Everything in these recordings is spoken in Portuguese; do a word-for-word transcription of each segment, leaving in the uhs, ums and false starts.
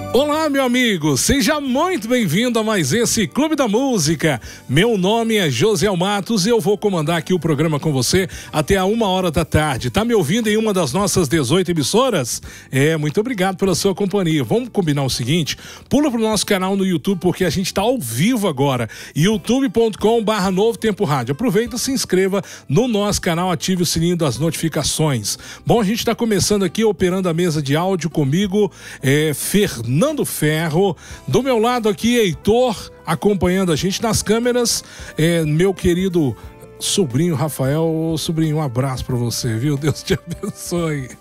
Olá, meu amigo, seja muito bem-vindo a mais esse Clube da Música. Meu nome é Josiel Matos e eu vou comandar aqui o programa com você até a uma hora da tarde. Tá me ouvindo em uma das nossas dezoito emissoras? É, muito obrigado pela sua companhia. Vamos combinar o seguinte, pula pro nosso canal no YouTube porque a gente tá ao vivo agora, youtube ponto com barra Novo Tempo Rádio. Aproveita, se inscreva no nosso canal, ative o sininho das notificações. Bom, a gente tá começando aqui operando a mesa de áudio comigo, é, Fernando Fernando Ferro, do meu lado aqui Heitor, acompanhando a gente nas câmeras, é, meu querido sobrinho Rafael. Sobrinho, um abraço pra você, viu? Deus te abençoe.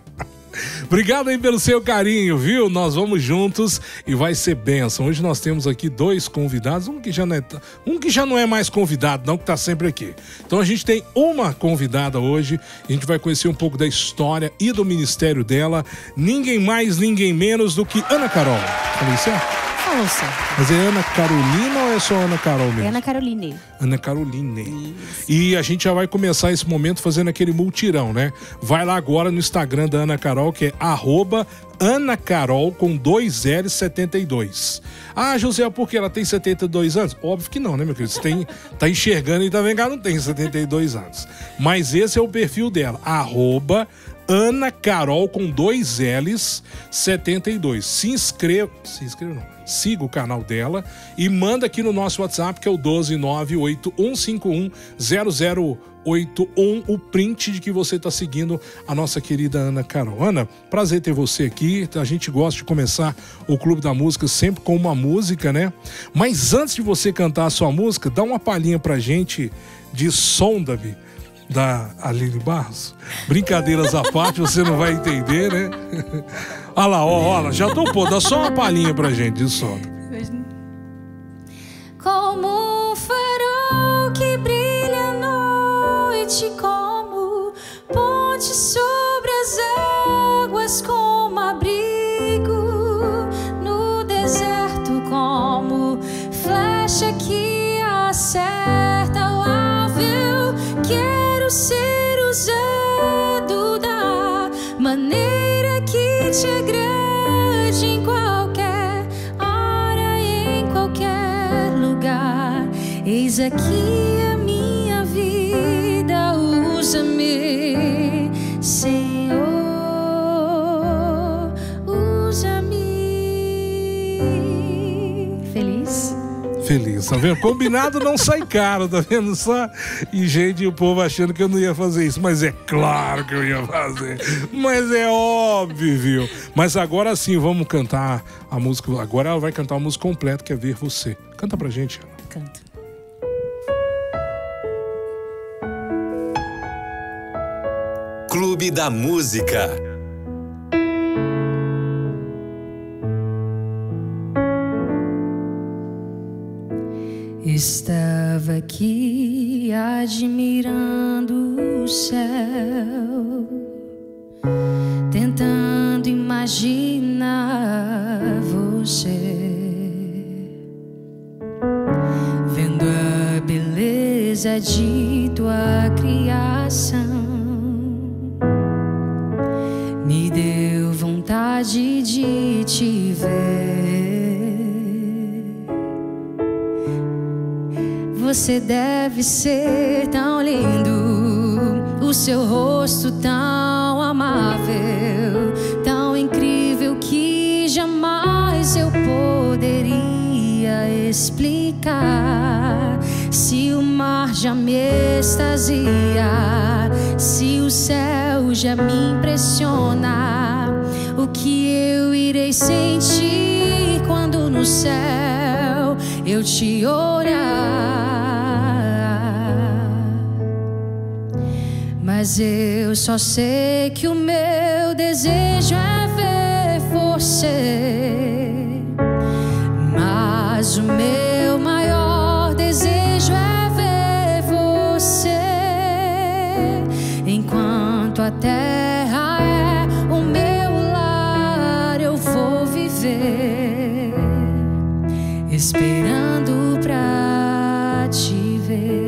Obrigado aí pelo seu carinho, viu? Nós vamos juntos e vai ser bênção. Hoje nós temos aqui dois convidados, um que já não é, um que já não é mais convidado, não, que tá sempre aqui. Então a gente tem uma convidada hoje, a gente vai conhecer um pouco da história e do ministério dela. Ninguém mais, ninguém menos do que Ana Carol. Falei certo? Falou certo. Mas é Ana Carolina ou é só Ana Carol mesmo? É Ana Caroline. Ana Caroline. Isso. E a gente já vai começar esse momento fazendo aquele multirão, né? Vai lá agora no Instagram da Ana Carol, que é arroba Ana Carol com dois L setenta e dois. Ah, José, por que ela tem setenta e dois anos? Óbvio que não, né, meu querido? Você tem, tá enxergando e tá vendo que ela não tem setenta e dois anos. Mas esse é o perfil dela, arroba Ana Carol com dois L's setenta e dois. Se inscreva, se inscreva não. Siga o canal dela e manda aqui no nosso WhatsApp, que é o doze nove oito um cinco um zero zero oito um, o print de que você está seguindo a nossa querida Ana Carol. Ana, prazer ter você aqui. A gente gosta de começar o Clube da Música sempre com uma música, né? Mas antes de você cantar a sua música, dá uma palhinha pra gente de Sonda-me, da Aline Barros. Brincadeiras à parte, você não vai entender, né? Olha lá, ó, olha, já topou, dá só uma palhinha pra gente de Sonda-me. Como um farol que brilha à noite, como ponte sobre as águas, como abrigo no deserto, como flecha que acerta o alvo. Eu quero ser usado da maneira que te agrade, em qualquer hora, em qualquer lugar. Eis aqui a minha vida, usa-me, Senhor, usa-me. Feliz? Feliz, tá vendo? Combinado não sai caro, tá vendo só? E gente, o povo achando que eu não ia fazer isso, mas é claro que eu ia fazer, mas é óbvio. Mas agora sim, vamos cantar a música, agora ela vai cantar a música completa, que é Ver Você. Canta pra gente, Ana. Canto. Clube da Música. Estava aqui admirando o céu, tentando imaginar você, vendo a beleza de tua criação. Me deu vontade de te ver. Você deve ser tão lindo, o seu rosto tão amável, tão incrível que jamais eu poderia explicar. Se o mar já me extasia, se o céu já me impressiona, o que eu irei sentir quando no céu eu te olhar? Mas eu só sei que o meu desejo é ver você. Mas o meu maior desejo é ver você. Enquanto a terra é o meu lar, eu vou viver esperando pra te ver.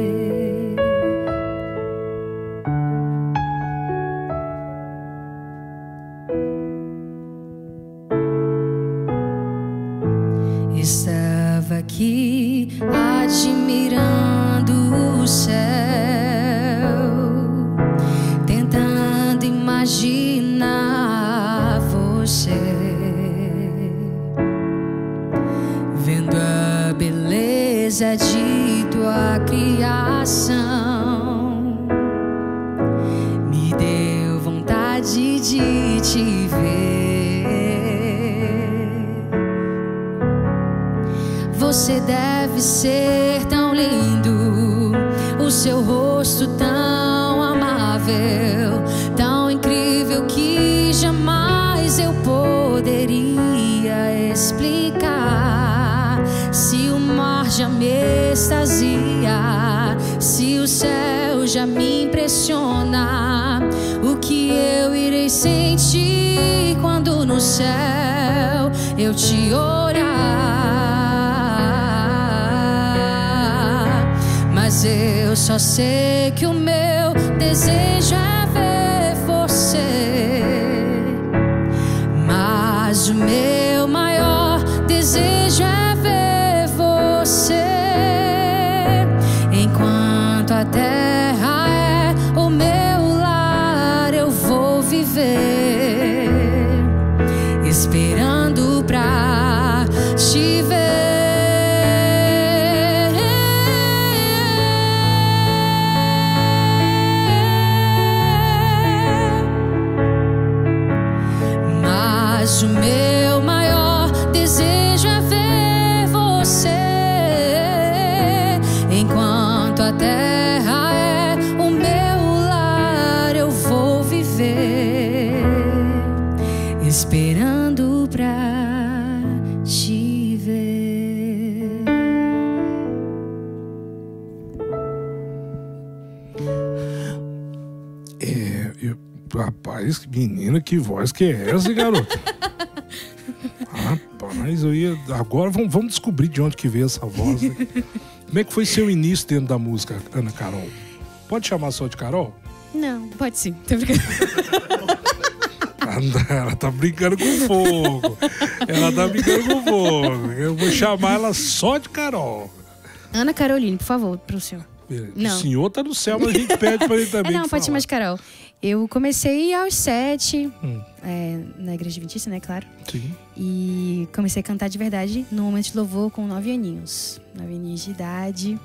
Estava aqui admirando o céu, tentando imaginar você, vendo a beleza de tua criação. Me deu vontade de te ver. Você deve ser tão lindo, o seu rosto tão amável, tão incrível que jamais eu poderia explicar. Se o mar já me extasia, se o céu já me impressiona, o que eu irei sentir quando no céu eu te orar? Mas eu só sei que o meu desejo é ver você. Mas o meu maior desejo é ver você. Enquanto a terra é o meu lar, eu vou viver esperando pra te ver. Mas o meu maior desejo é ver você. Enquanto a terra é o meu lar, eu vou viver esperando pra te ver. É, eu, rapaz, que menina, que voz que é essa, garoto? Rapaz, eu ia. Agora vamos, vamos descobrir de onde que veio essa voz, né? Como é que foi seu início dentro da música, Ana Carol? Pode chamar só de Carol? Não, pode sim, tô brincando. Ela tá brincando com fogo. Ela tá brincando com fogo. Eu vou chamar ela só de Carol. Ana Caroline, por favor, pro senhor. Não. O senhor tá no céu, mas a gente pede pra ele também. É, não, pode chamar de Carol. Eu comecei aos sete, hum. é, na Igreja Adventista, né, claro. Sim. E comecei a cantar de verdade no momento de louvor com nove aninhos. Nove aninhos de idade.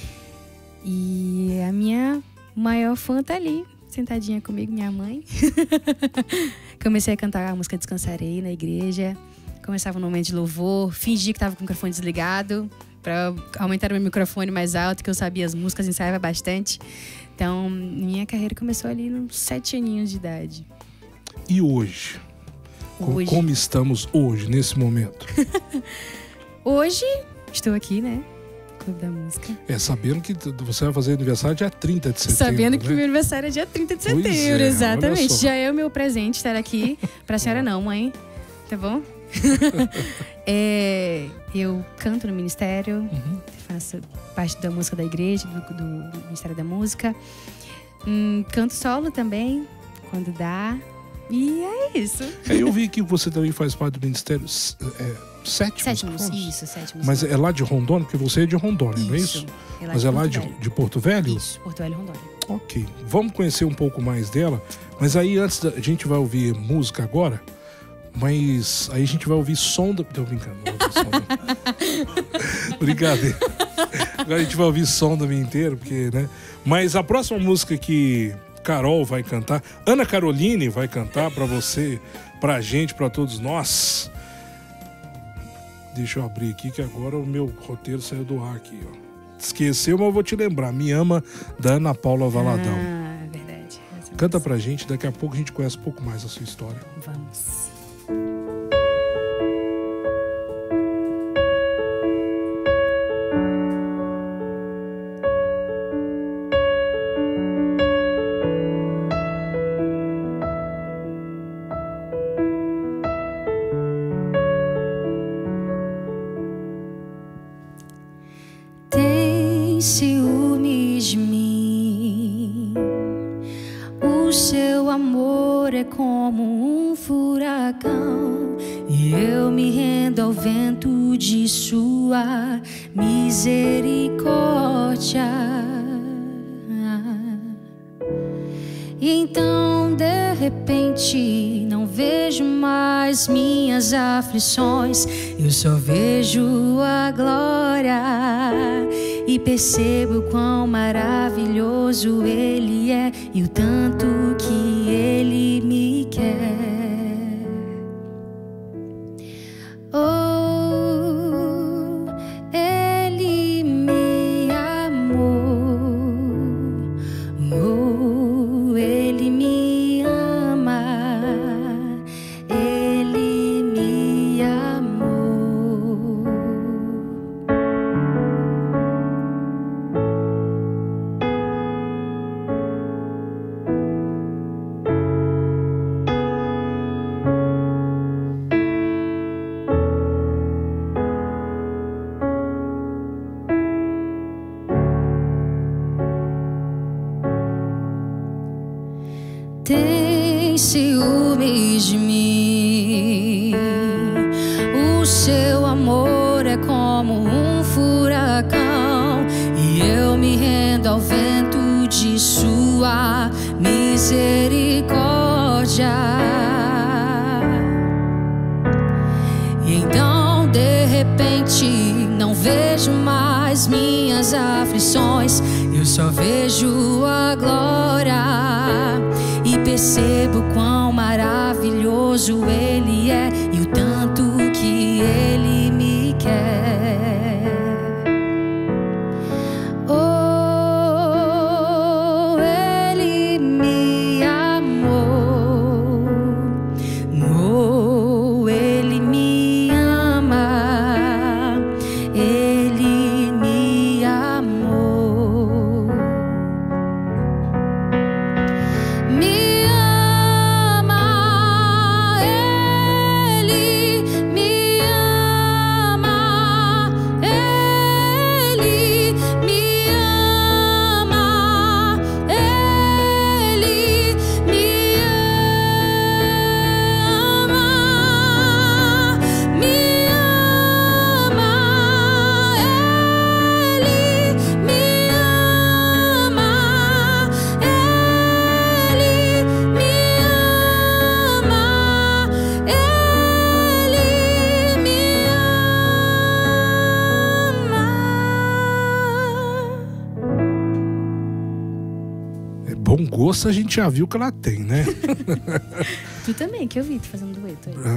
E a minha maior fã tá ali, sentadinha comigo, minha mãe. Comecei a cantar a música Descansarei na igreja. Começava no momento de louvor, fingi que tava com o microfone desligado para aumentar o meu microfone mais alto, que eu sabia as músicas, ensaiava bastante. Então, minha carreira começou ali nos sete aninhos de idade. E hoje? Hoje. Como estamos hoje, nesse momento? Hoje, estou aqui, né? Clube da Música. É, sabendo que você vai fazer aniversário dia trinta de setembro. Sabendo né? que meu aniversário é dia trinta de Pois setembro, é, exatamente. Já é o meu presente estar aqui. Pra senhora não, mãe. Tá bom? É, eu canto no ministério, uhum. faço parte da música da igreja, do, do, do Ministério da Música. Hum, canto solo também, quando dá. E é isso. É, eu vi que você também faz parte do ministério é, sétimos. Sétimos, isso, sétimos. Mas é lá de Rondônia, porque você é de Rondônia, isso, não é isso? É lá mas de é lá Porto de, Velho. de Porto Velho? Isso, Porto Velho e Rondônia. Ok, vamos conhecer um pouco mais dela. Mas aí antes, da, a gente vai ouvir música agora. Mas aí a gente vai ouvir som da... Tô brincando, não vou ouvir som da... Brincadeira. Agora a gente vai ouvir som da minha inteira, porque, né? Mas a próxima música que Carol vai cantar, Ana Caroline vai cantar pra você, pra gente, pra todos nós. Deixa eu abrir aqui que agora o meu roteiro saiu do ar aqui, ó. Esqueceu, mas eu vou te lembrar. Me Ama, da Ana Paula Valadão. Ah, verdade. Canta pra gente, daqui a pouco a gente conhece um pouco mais a sua história. Vamos. Tem ciúmes de mim, o seu amor é como um furacão, e eu me rendo rendo ao vento de sua misericórdia. E então, de repente, não vejo mais minhas aflições, eu só vejo a glória e percebo quão maravilhoso Ele é e o tanto que Ele me quer. Oh, Ele me amou. Oh, Ele me ama. Ele me amou. Tem ciúmes de mim, o seu amor é como um furacão, e eu me rendo ao vento de sua misericórdia. E então, de repente, não vejo mais minhas aflições, eu só vejo a glória e percebo quão maravilhoso Ele é e o tanto que Ele me quer. Oh, Ele me amou. Oh, Ele me ama. Ele me amou. Me bom gosto a gente já viu que ela tem, né? Tu também, que eu vi tu fazendo dueto aí.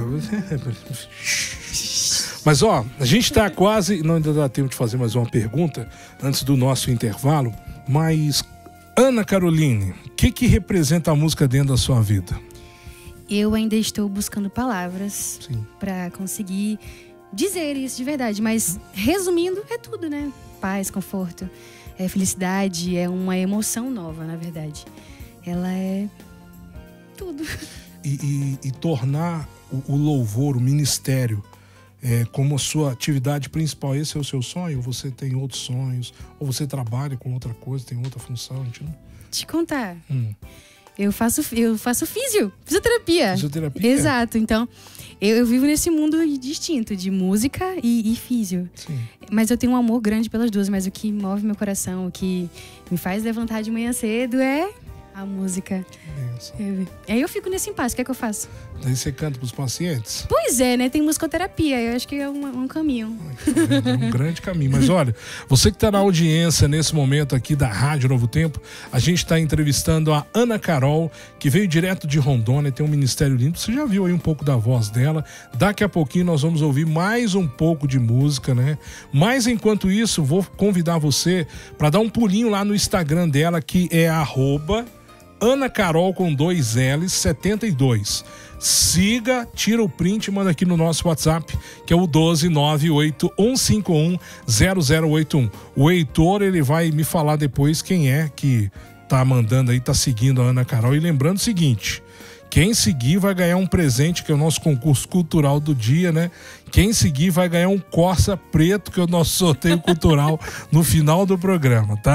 Mas ó, a gente tá quase, não ainda dá tempo de fazer mais uma pergunta antes do nosso intervalo, mas Ana Caroline, o que que representa a música dentro da sua vida? Eu ainda estou buscando palavras para conseguir dizer isso de verdade, mas resumindo, é tudo, né? Paz, conforto, é felicidade, é uma emoção nova, na verdade. Ela é tudo. E, e, e tornar o, o louvor, o ministério, é, como a sua atividade principal, esse é o seu sonho? Ou você tem outros sonhos? Ou você trabalha com outra coisa, tem outra função? A gente não... Te contar. Hum. Eu faço, eu faço físio, fisioterapia. Fisioterapia? Exato. Então, eu, eu vivo nesse mundo distinto de música e, e físio. Sim. Mas eu tenho um amor grande pelas duas. Mas o que move meu coração, o que me faz levantar de manhã cedo é a música. Eu, aí eu fico nesse impasse. O que é que eu faço? Daí você canta pros pacientes? Pois é, né? Tem musicoterapia. Eu acho que é um, um caminho. É um grande caminho. Mas olha, você que está na audiência nesse momento aqui da Rádio Novo Tempo, a gente está entrevistando a Ana Carol, que veio direto de Rondônia, tem um ministério lindo. Você já viu aí um pouco da voz dela. Daqui a pouquinho nós vamos ouvir mais um pouco de música, né? Mas enquanto isso, vou convidar você para dar um pulinho lá no Instagram dela, que é arroba Ana Carol com dois L's setenta e dois. Siga, tira o print e manda aqui no nosso WhatsApp, que é o doze nove oito um cinco um zero zero oito um. O Heitor, ele vai me falar depois quem é que tá mandando aí, tá seguindo a Ana Carol. E lembrando o seguinte, quem seguir vai ganhar um presente, que é o nosso concurso cultural do dia, né? Quem seguir vai ganhar um Corsa preto, que é o nosso sorteio cultural no final do programa, tá?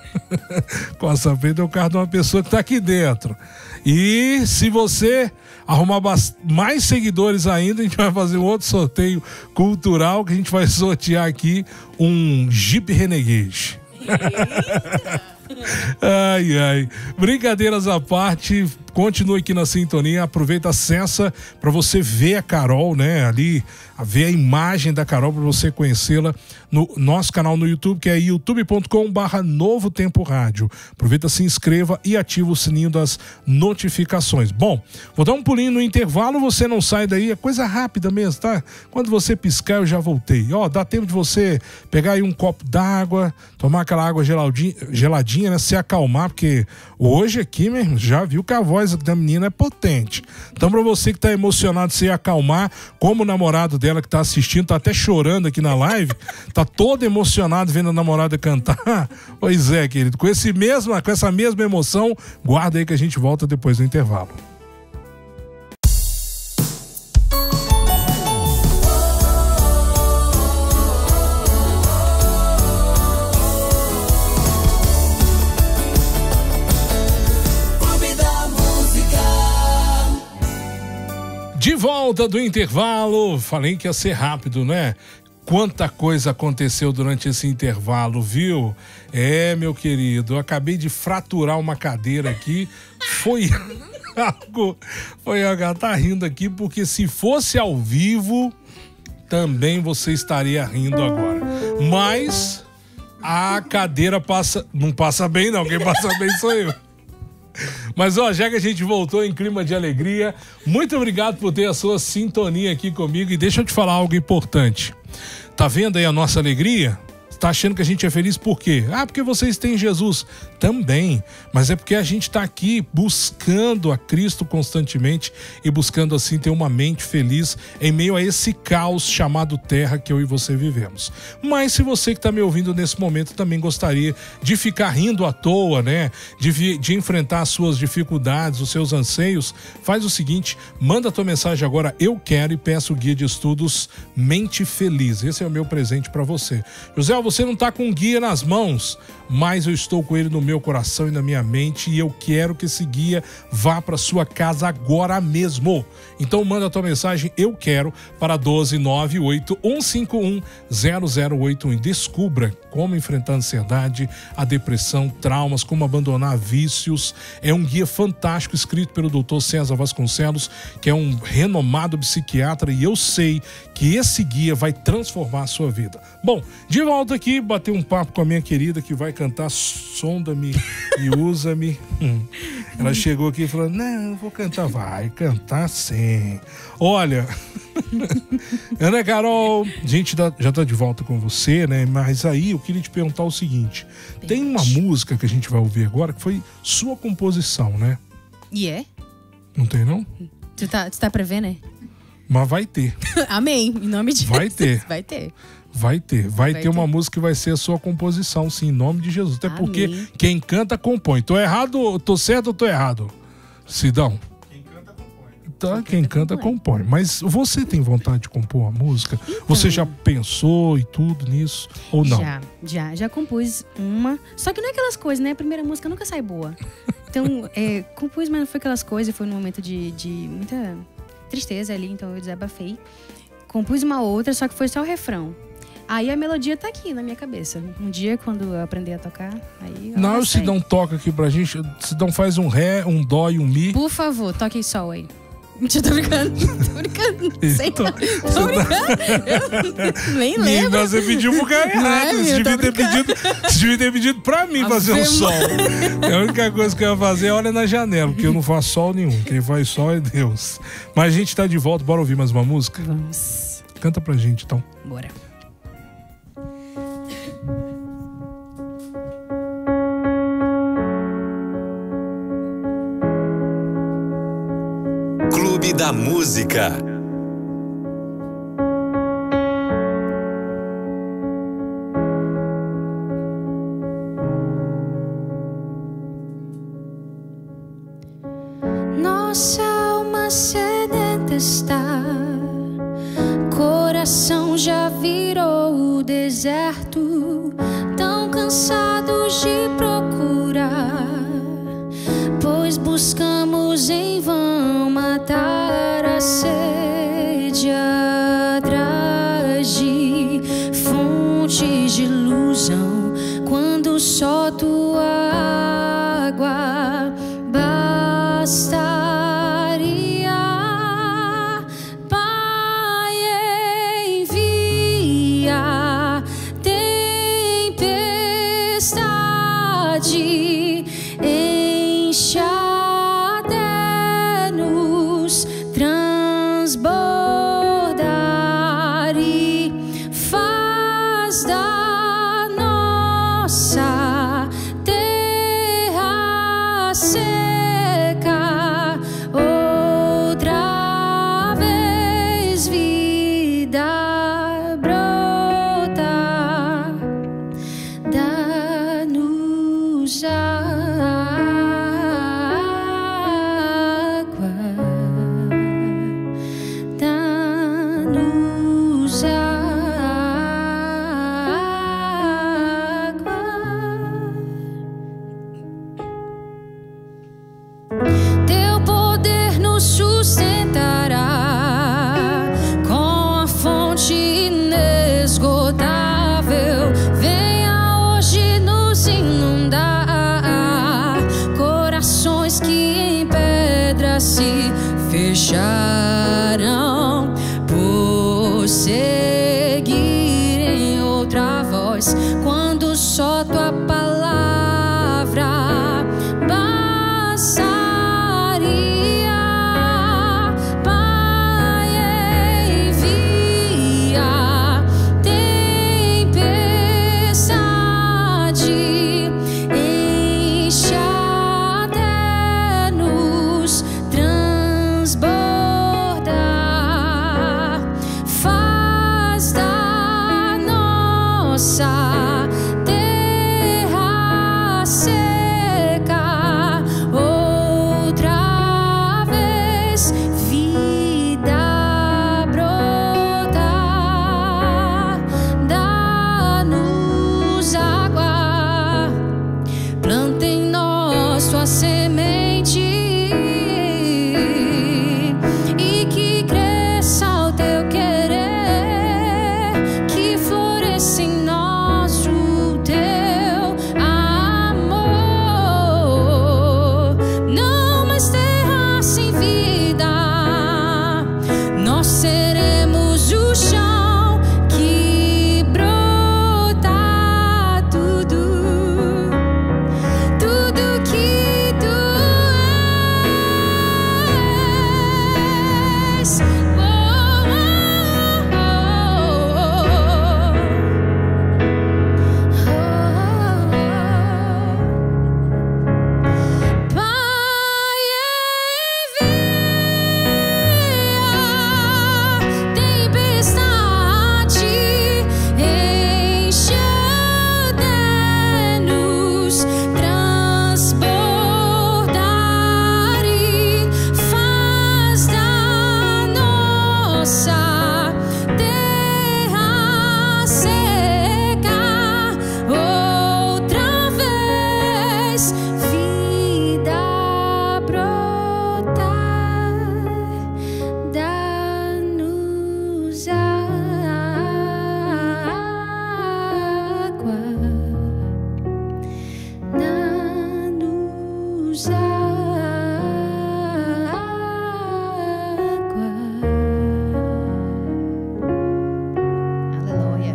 Costa Preta é o carro de uma pessoa que está aqui dentro. E se você arrumar mais seguidores ainda, a gente vai fazer um outro sorteio cultural que a gente vai sortear aqui um Jeep Renegade. Ai, ai. Brincadeiras à parte, continue aqui na sintonia, aproveita, acessa para você ver a Carol, né, ali, ver a imagem da Carol para você conhecê-la no nosso canal no YouTube, que é youtube ponto com barra Novo Tempo Rádio. Aproveita, se inscreva e ativa o sininho das notificações. Bom, vou dar um pulinho no intervalo, você não sai daí, é coisa rápida mesmo, tá? Quando você piscar, eu já voltei. Ó, dá tempo de você pegar aí um copo d'água, tomar aquela água geladinha, geladinha, né, se acalmar, porque hoje aqui, mesmo, já viu que a voz da menina é potente. Então, pra você que tá emocionado, se acalmar, como o namorado dela que tá assistindo, tá até chorando aqui na live, tá todo emocionado vendo a namorada cantar. Pois é, querido, com, esse mesmo, com essa mesma emoção, guarda aí que a gente volta depois do intervalo. De volta do intervalo, falei que ia ser rápido, né? Quanta coisa aconteceu durante esse intervalo, viu? É, meu querido, eu acabei de fraturar uma cadeira aqui, foi algo, foi algo, tá rindo aqui, porque se fosse ao vivo, também você estaria rindo agora. Mas a cadeira passa, não passa bem não, quem passa bem sou eu. Mas ó, já que a gente voltou em clima de alegria, muito obrigado por ter a sua sintonia aqui comigo. E deixa eu te falar algo importante. Tá vendo aí a nossa alegria? Tá achando que a gente é feliz por quê? Ah, porque vocês têm Jesus. Também, mas é porque a gente está aqui buscando a Cristo constantemente e buscando assim ter uma mente feliz em meio a esse caos chamado terra que eu e você vivemos. Mas se você que está me ouvindo nesse momento também gostaria de ficar rindo à toa, né? De, de enfrentar as suas dificuldades, os seus anseios, faz o seguinte, manda a tua mensagem agora, eu quero, e peço o guia de estudos Mente Feliz. Esse é o meu presente para você. José, você não está com um guia nas mãos, mas eu estou com ele no meu coração e na minha mente, e eu quero que esse guia vá para sua casa agora mesmo. Então manda a tua mensagem, eu quero, para doze nove oito um cinco um zero zero oito um e descubra como enfrentar a ansiedade, a depressão, traumas, como abandonar vícios. É um guia fantástico escrito pelo doutor César Vasconcelos, que é um renomado psiquiatra, e eu sei que esse guia vai transformar a sua vida. Bom, de volta aqui, bater um papo com a minha querida que vai cantar Sonda-me e Usa-me. Hum. Ela chegou aqui e falou, não, eu vou cantar. Vai cantar sim. Olha, Ana Carol, a gente já tá de volta com você, né? Mas aí eu queria te perguntar o seguinte, tem uma música que a gente vai ouvir agora que foi sua composição, né? E é? Não tem, não? Tu tá, tu tá prevendo, né? Mas vai ter. Amém, em nome de Jesus. Vai ter. Vai ter. Vai ter, vai, vai ter, ter uma música que vai ser a sua composição, sim, em nome de Jesus. Até Amém. Porque quem canta, compõe. Tô errado, tô certo ou tô errado? Sidão? Quem canta, compõe. Tá, quem, quem canta, compõe. compõe. Mas você tem vontade de compor uma música? Então, você já pensou e tudo nisso? Ou não? Já, já, já compus uma. Só que não é aquelas coisas, né? A primeira música nunca sai boa. Então, é, compus, mas não foi aquelas coisas. Foi num momento de, de muita tristeza ali, então eu desabafei. Compus uma outra, só que foi só o refrão. Aí a melodia tá aqui na minha cabeça. Um dia, quando eu aprender a tocar, aí... Não, o Sidão toca aqui pra gente. O Sidão faz um ré, um dó e um mi. Por favor, toque sol aí. Mentira, tô brincando. Tô brincando. Sei tô, tô brincando. Eu nem lembro. Mas você pediu pro cara errado. Você devia ter pedido, você devia ter pedido pra mim fazer um sol. A única coisa que eu ia fazer é olhar na janela, porque eu não faço sol nenhum. Quem faz sol é Deus. Mas a gente tá de volta. Bora ouvir mais uma música? Vamos. Canta pra gente, então. Bora. Clube da Música. Nossa alma sedenta está, coração já virou o deserto, tão cansados de procurar buscamos em vão matar a sede atrás de fontes de ilusão, quando só tua água bastaria. Pai, envia tempestade, enche até nos transbordar e faz da nossa terra seca outra vez vida brotar. Dá-nos água, dá-nos água. Teu poder nos sustentará com a fonte inesgotável. Venha hoje nos inundar, corações que em pedra se fecharão por seguirem outra voz, quando só tua palavra bastaria. Pai, envia tempestade, enche até nos transbordar, faz da nossa terra seca outra vez vida brotar. Dá-nos água, planta em nós tua semente e que cresça o teu querer, que floresça em nós o teu amor. Não mais terra sem vida, nós seremos o chão que brota tudo, tudo que tu és. Oh, oh, oh, oh. Pai, envia tempestade, enche até nos transbordar e faz da nossa terra seca outra vez vida brotar. Dá-nos água, dá-nos água. Aleluia.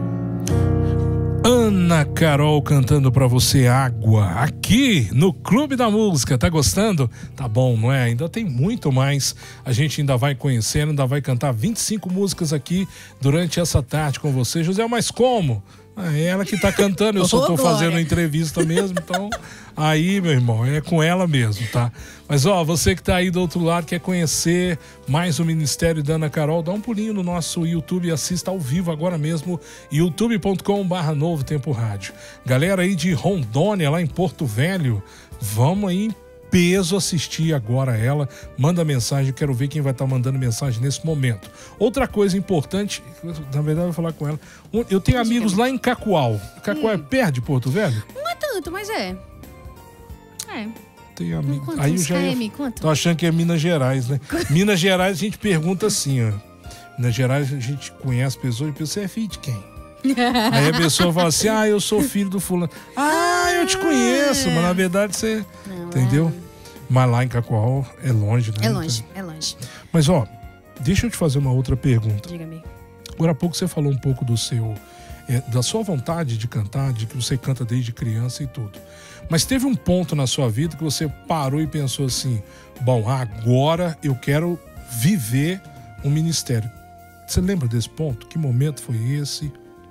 Ana Carol cantando pra você Água, aqui no Clube da Música. Tá gostando? Tá bom, não é? Ainda tem muito mais. A gente ainda vai conhecendo, ainda vai cantar vinte e cinco músicas aqui durante essa tarde com você. José, mas como? Ah, é ela que tá cantando, eu só tô Ô, Glória. fazendo a entrevista mesmo, então aí, meu irmão, é com ela mesmo, tá? Mas ó, você que tá aí do outro lado, quer conhecer mais o Ministério da Ana Carol, dá um pulinho no nosso YouTube e assista ao vivo agora mesmo, youtube ponto com barra Novo Tempo Rádio. Galera aí de Rondônia, lá em Porto Velho, vamos aí em peso assistir agora ela. Manda mensagem, quero ver quem vai estar mandando mensagem nesse momento. Outra coisa importante, na verdade eu vou falar com ela. Eu tenho amigos lá em Cacoal. Cacoal é perto de Porto Velho? Não é tanto, mas é. É. Tem amigo. Quanto? Aí eu Uns já ia... K M, quanto? Tô achando que é Minas Gerais, né? Minas Gerais a gente pergunta assim, ó. Minas Gerais a gente conhece pessoas e pensa, você é filho de quem? Aí a pessoa fala assim, ah, eu sou filho do fulano. Ah, eu te conheço, mas na verdade você... Não, entendeu? é... Mas lá em Cacoal é longe, né? É longe, é longe. Mas ó, deixa eu te fazer uma outra pergunta. Diga-me. Agora há pouco você falou um pouco do seu... É, da sua vontade de cantar, de que você canta desde criança e tudo. Mas teve um ponto na sua vida que você parou e pensou assim, bom, agora eu quero viver um ministério. Você lembra desse ponto? Que momento foi esse?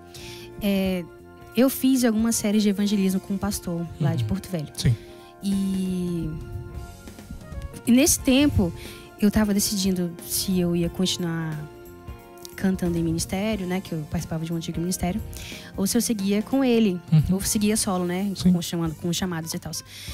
É, eu fiz algumas séries de evangelismo com um pastor lá uhum. de Porto Velho. Sim. E... e nesse tempo eu estava decidindo se eu ia continuar cantando em ministério, né, que eu participava de um antigo ministério, ou se eu seguia com ele, uhum. ou seguia solo, né, com, chamando, com chamados e tal.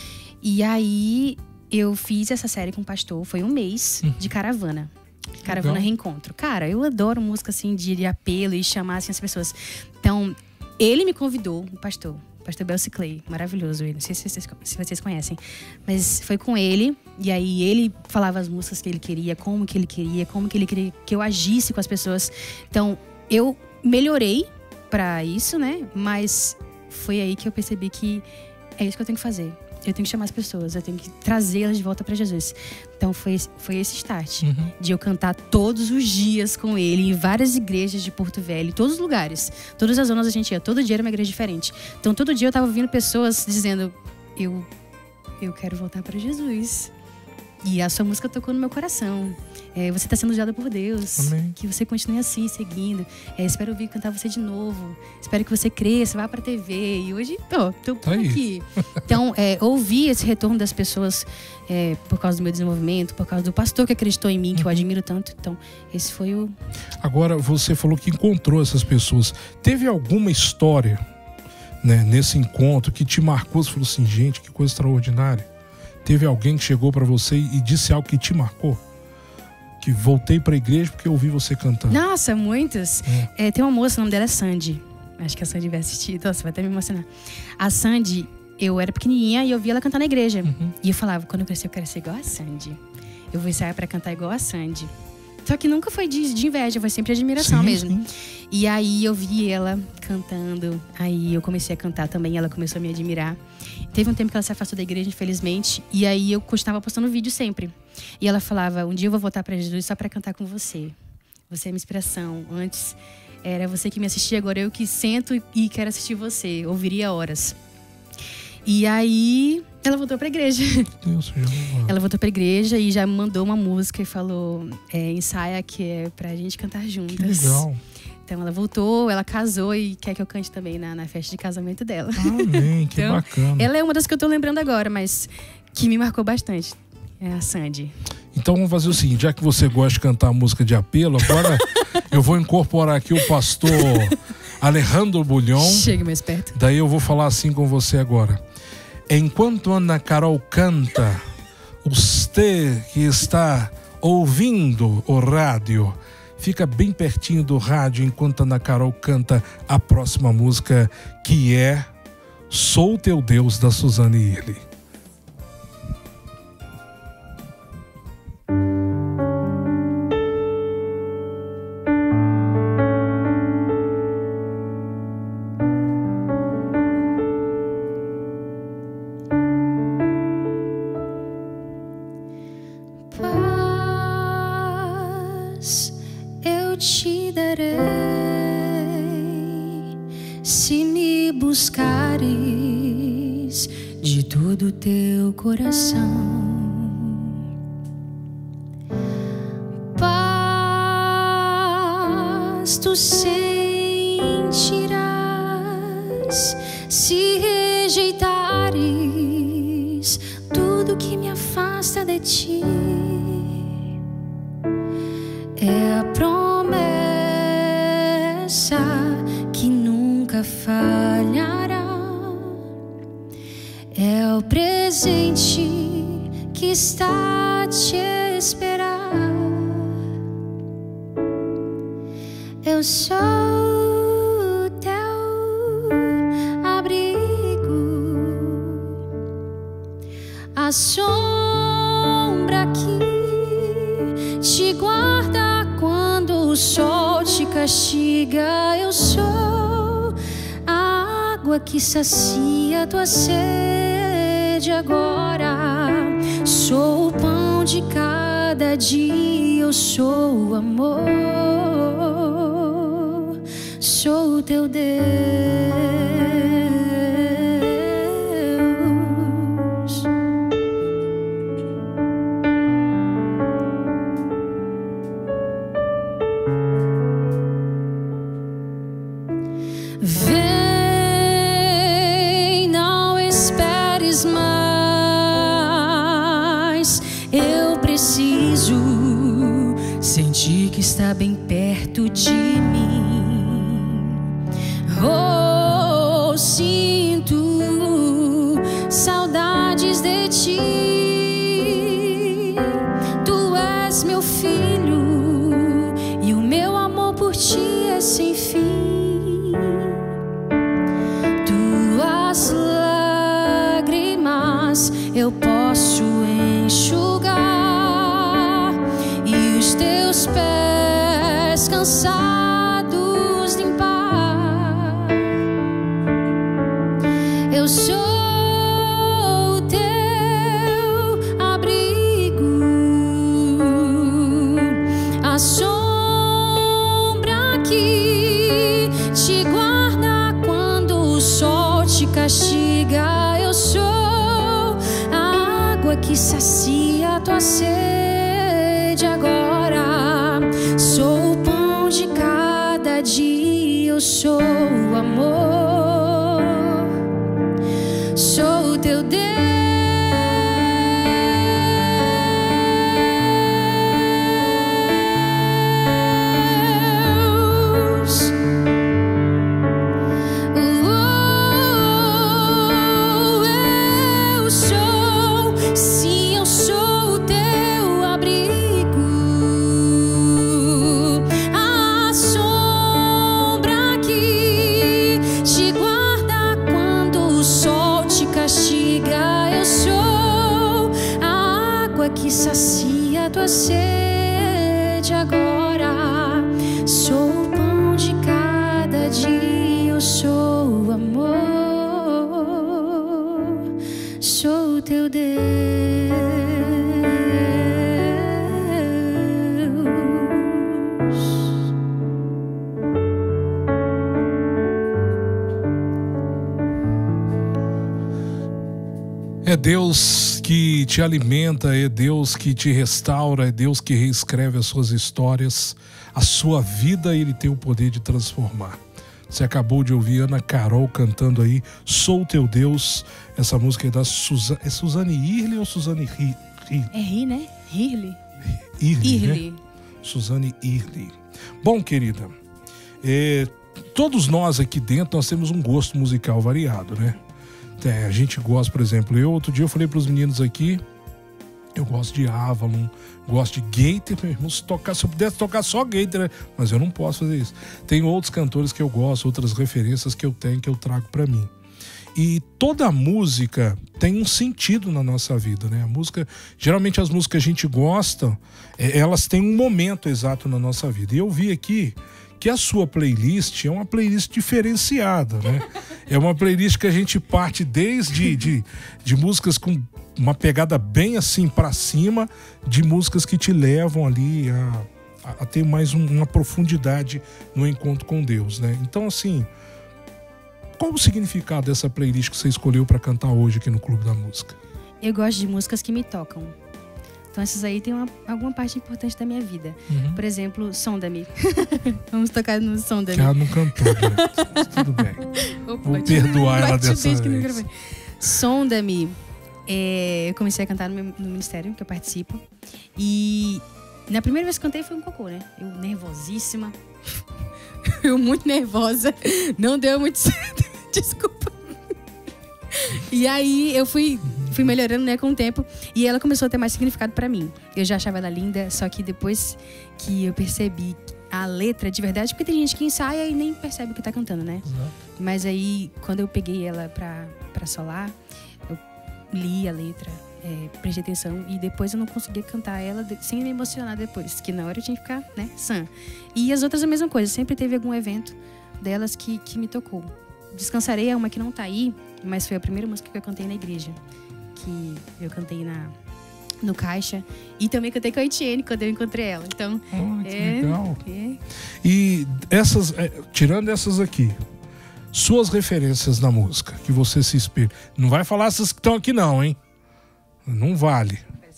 E aí eu fiz essa série com o pastor, foi um mês uhum. de caravana. Caravana Legal. Reencontro. Cara, eu adoro música assim de apelo e chamar assim as pessoas. Então, ele me convidou, o pastor, o pastor Belcy Clay, maravilhoso ele, não sei se vocês, se vocês conhecem, mas foi com ele, e aí ele falava as músicas que ele queria, como que ele queria, como que ele queria que eu agisse com as pessoas. Então, eu melhorei pra isso, né? Mas foi aí que eu percebi que é isso que eu tenho que fazer. Eu tenho que chamar as pessoas, eu tenho que trazê-las de volta para Jesus. Então foi, foi esse start, uhum. de eu cantar todos os dias com ele, em várias igrejas de Porto Velho, em todos os lugares. Todas as zonas a gente ia, todo dia era uma igreja diferente. Então todo dia eu tava ouvindo pessoas dizendo, eu, eu quero voltar para Jesus. E a sua música tocou no meu coração. É, você está sendo usado por Deus. Amém. Que você continue assim, seguindo. É, espero ouvir cantar você de novo. Espero que você cresça, vá pra T V. E hoje, ó, tô por tá aqui. Então, é, ouvir esse retorno das pessoas é, por causa do meu desenvolvimento, por causa do pastor que acreditou em mim, que eu admiro tanto. Então, esse foi o... Agora, você falou que encontrou essas pessoas. Teve alguma história, né, nesse encontro que te marcou? Você falou assim, gente, que coisa extraordinária. Teve alguém que chegou pra você e disse algo que te marcou? Que voltei pra igreja porque eu ouvi você cantando. Nossa, muitos. É. É, tem uma moça, o nome dela é Sandy. Acho que a Sandy vai assistir. Nossa, vai até me emocionar. A Sandy, eu era pequenininha e eu via ela cantar na igreja. Uhum. E eu falava, quando eu crescer eu quero ser igual a Sandy. Eu vou ensaiar pra cantar igual a Sandy. Só que nunca foi de, de inveja, foi sempre de admiração, sim, mesmo. Sim. E aí eu vi ela cantando, aí eu comecei a cantar também, ela começou a me admirar. Teve um tempo que ela se afastou da igreja, infelizmente, e aí eu continuava postando vídeo sempre. E ela falava, um dia eu vou voltar pra Jesus só pra cantar com você. Você é minha inspiração. Antes era você que me assistia, agora eu que sento e quero assistir você. Ouviria horas. E aí ela voltou pra igreja. Deus, ela voltou pra igreja e já me mandou uma música e falou, é, ensaia que é pra gente cantar juntas. Que legal. Então ela voltou, ela casou e quer que eu cante também na, na festa de casamento dela. Amém, que então, bacana. Ela é uma das que eu tô lembrando agora, mas que me marcou bastante. É a Sandy. Então vamos fazer o seguinte, já que você gosta de cantar música de apelo, agora eu vou incorporar aqui o pastor Alejandro Bulhon. Chega mais perto. Daí eu vou falar assim com você agora. Enquanto Ana Carol canta, você que está ouvindo o rádio, fica bem pertinho do rádio enquanto Ana Carol canta a próxima música, que é Sou Teu Deus, da Suzane Irle. Te darei se me buscares de todo o teu coração. Paz tu sentirás se rejeitares tudo que me afasta de ti. É a promessa que nunca falhará. É o presente que está a te esperar. Eu sou o teu abrigo, a a sombra que te guarda quando o sol te castiga. Eu sou a água que sacia tua sede agora. Sou o pão de cada dia, eu sou o amor, sou o teu Deus. Vem, não esperes mais. Eu preciso sentir que está bem perto de mim. Oh, sinto saudades de ti. Tu és meu filho e o meu amor por ti é sem fim. Tuas lágrimas eu posso enxugar e os teus pés cansados limpar. Eu sou o teu abrigo, a sombra que te guarda quando o sol te castiga. Eu sou a água que sacia a tua sede agora. Sou o pão de cada dia, eu sou o amor, sou o teu Deus. Que sacia tua sede agora. Sou o pão de cada dia, eu sou o amor, sou o teu Deus. É Deus que te alimenta, é Deus que te restaura, é Deus que reescreve as suas histórias. A sua vida Ele tem o poder de transformar. Você acabou de ouvir Ana Carol cantando aí Sou Teu Deus. Essa música é da Suzane. É Suzane Irli ou Suzane Ri? Ri? É Ri, né? Irli. Irli, Irli. Né? Suzane Irli. Bom, querida, é, todos nós aqui dentro nós temos um gosto musical variado, né? É, a gente gosta, por exemplo, eu outro dia eu falei para os meninos aqui, eu gosto de Avalon, gosto de Gaither, meu irmão, se, tocar, se eu pudesse tocar só Gaither, né? Mas eu não posso fazer isso. Tem outros cantores que eu gosto, outras referências que eu tenho, que eu trago para mim. E toda música tem um sentido na nossa vida, né? A música, geralmente as músicas que a gente gosta, é, elas têm um momento exato na nossa vida. E eu vi aqui que a sua playlist é uma playlist diferenciada, né? É uma playlist que a gente parte desde de, de músicas com uma pegada bem assim pra cima, de músicas que te levam ali a, a ter mais um, uma profundidade no encontro com Deus, né? Então, assim, qual o significado dessa playlist que você escolheu para cantar hoje aqui no Clube da Música? Eu gosto de músicas que me tocam. Então essas aí tem uma, alguma parte importante da minha vida. Uhum. Por exemplo, Sonda-me. Vamos tocar no Sonda-me. Que ela não cantou, né? Tudo bem. Opa, vou perdoar ela dessa vez. Sonda-me. É, eu comecei a cantar no, meu, no ministério que eu participo. E na primeira vez que cantei foi um cocô, né? Eu nervosíssima. Eu muito nervosa. Não deu muito certo. Desculpa. E aí eu fui... Fui melhorando, né, com o tempo. E ela começou a ter mais significado pra mim. Eu já achava ela linda, só que depois que eu percebi a letra de verdade... Porque tem gente que ensaia e nem percebe o que tá cantando, né? Uhum. Mas aí, quando eu peguei ela pra, pra solar, eu li a letra. é, prestei atenção. E depois eu não conseguia cantar ela de, sem me emocionar depois. Que na hora eu tinha que ficar, né, sã. E as outras a mesma coisa. Sempre teve algum evento delas que, que me tocou. Descansarei é uma que não tá aí, mas foi a primeira música que eu cantei na igreja. Que eu cantei na, no Caixa. E também cantei com a Etienne quando eu encontrei ela. Então, oh, que é, legal. É. E essas, é, tirando essas aqui, suas referências na música, que você se espelha. Não vai falar essas que estão aqui não, hein? Não vale.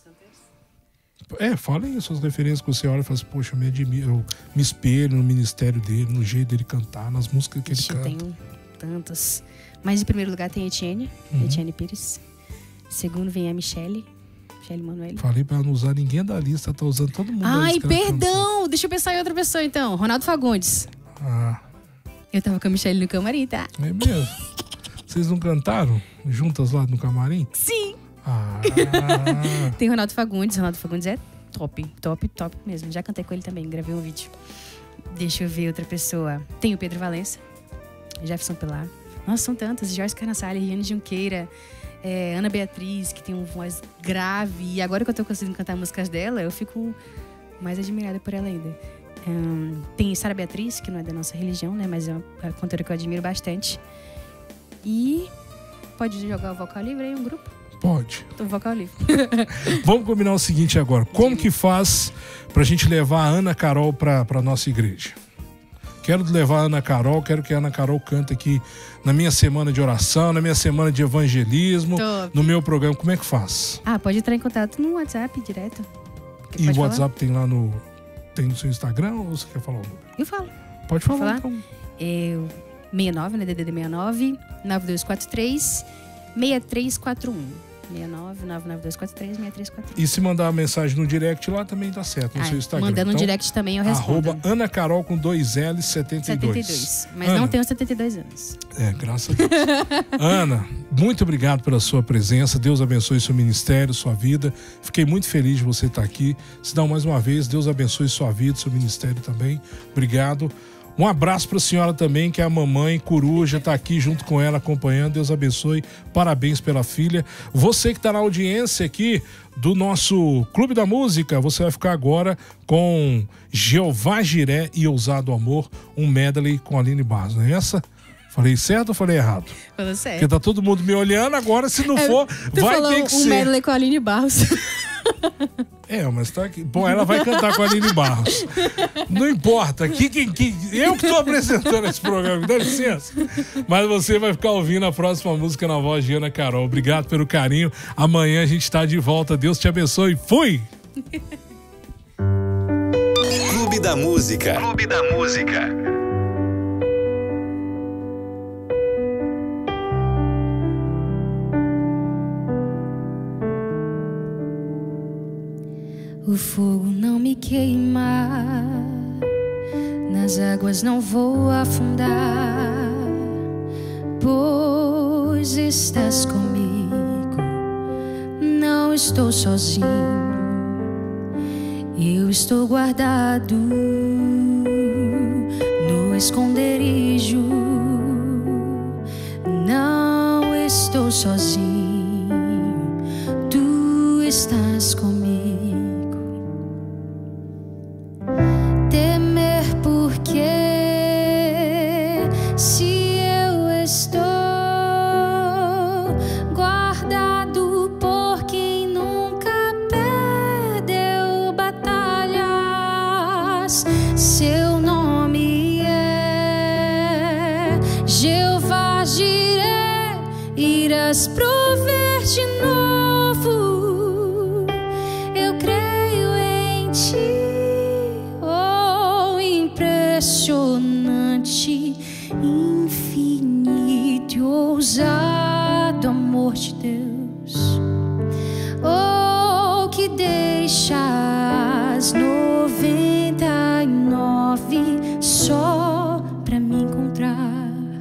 É, fala aí suas referências que você olha e fala assim, poxa, eu me admiro, eu me espelho no ministério dele, no jeito dele cantar, nas músicas que Ixi, ele canta. Eu tenho tantas. Mas em primeiro lugar tem a Etienne, uhum. Etienne Pires. Segundo vem a Michele, Michele Manoel. Falei pra não usar ninguém da lista, tá usando todo mundo. Ai, perdão! Deixa eu pensar em outra pessoa então. Ronaldo Fagundes. Ah. Eu tava com a Michele no camarim, tá? É mesmo? Vocês não cantaram juntas lá no camarim? Sim! Ah. Tem Ronaldo Fagundes. Ronaldo Fagundes é top, top, top mesmo. Já cantei com ele também, gravei um vídeo. Deixa eu ver outra pessoa. Tem o Pedro Valença, Jefferson Pilar. Nossa, são tantas. Jorge Carnaçalha, Riane Junqueira, é, Ana Beatriz, que tem uma voz grave. E agora que eu tô conseguindo cantar músicas dela, eu fico mais admirada por ela ainda. Um, tem Sara Beatriz, que não é da nossa religião, né? Mas é uma cantora que eu admiro bastante. E pode jogar o vocal livre aí, um grupo? Pode. Tô vocal livre. Vamos combinar o seguinte agora. Como que faz pra gente levar a Ana Carol pra, pra nossa igreja? Quero levar a Ana Carol, quero que a Ana Carol cante aqui na minha semana de oração, na minha semana de evangelismo, Top. No meu programa. Como é que faz? Ah, pode entrar em contato no WhatsApp direto. E o WhatsApp tem lá no... Tem no seu Instagram ou você quer falar o número? Eu falo. Pode falar, falar? Então. É o sessenta e nove, né? D D D sessenta e nove, nove dois quatro três, seis três quatro um. sessenta e nove, nove nove dois quatro três, seis três quatro um. E se mandar uma mensagem no direct lá também dá certo, no ah, seu Instagram. Mandando então, no direct também eu respondo. Arroba Ana Carol com dois L's setenta e dois. setenta e dois. Mas Ana, não tenho setenta e dois anos. É, graças a Deus. Ana, muito obrigado pela sua presença. Deus abençoe seu ministério, sua vida. Fiquei muito feliz de você estar aqui. Se dá mais uma vez, Deus abençoe sua vida, seu ministério também. Obrigado. Um abraço para a senhora também, que é a mamãe Coruja, está aqui junto com ela, acompanhando. Deus abençoe. Parabéns pela filha. Você que está na audiência aqui do nosso Clube da Música, você vai ficar agora com Jeová Jiré e Ousado Amor, um medley com a Aline Barros. Não é essa? Falei certo ou falei errado? Falou certo. Porque tá todo mundo me olhando agora, se não for, tu vai falou ter que um ser. Um medley com a Aline Barros. É, mas tá aqui. Bom, ela vai cantar com a Aline Barros. Não importa. Que, que, que, eu que estou apresentando esse programa, dá licença. Mas você vai ficar ouvindo a próxima música na voz de Ana Carol. Obrigado pelo carinho. Amanhã a gente está de volta. Deus te abençoe. Fui! Clube da Música. Clube da Música. O fogo não me queima, nas águas não vou afundar, pois estás comigo, não estou sozinho, eu estou guardado no esconderijo, não estou sozinho, tu estás comigo. Prover de novo, eu creio em ti, oh impressionante, infinito e ousado amor de Deus, oh que deixas noventa e nove só pra me encontrar.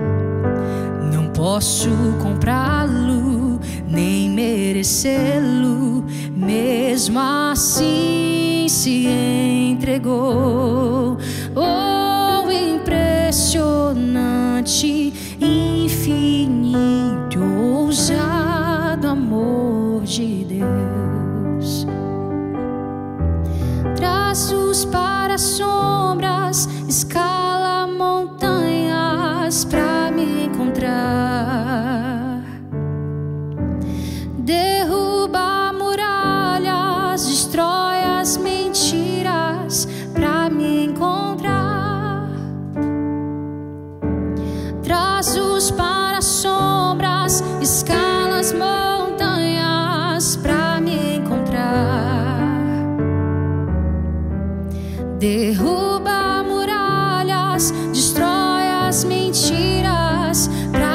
Posso comprá-lo, nem merecê-lo, mesmo assim se entregou. Oh, impressionante, infinito, ousado amor de Deus. Traços para sombras, escala montanhas pra me encontrar. Derruba muralhas, destrói as mentiras pra me encontrar. Traços para sombras, escala as montanhas pra me encontrar. Derruba muralhas, destrói as mentiras pra